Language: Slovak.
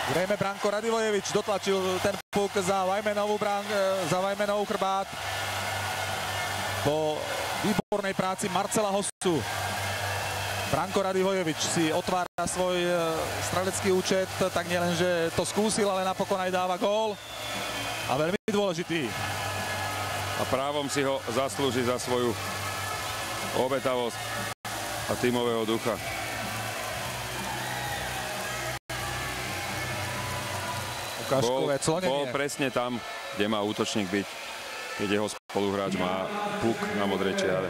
Zrejme Branko Radivojevič dotlačil ten puk za Vajmenovú chrbát. Po výbornej práci Marcela Hossu Branko Radivojevič si otvára svoj strelecký účet, tak nielen, že to skúsil, ale napokon aj dáva gól. A veľmi dôležitý. A právom si ho zaslúži za svoju obetavosť a tímového ducha. Bol presne tam, kde má útočník byť, keď jeho spoluhráč má puk na modrej čiare.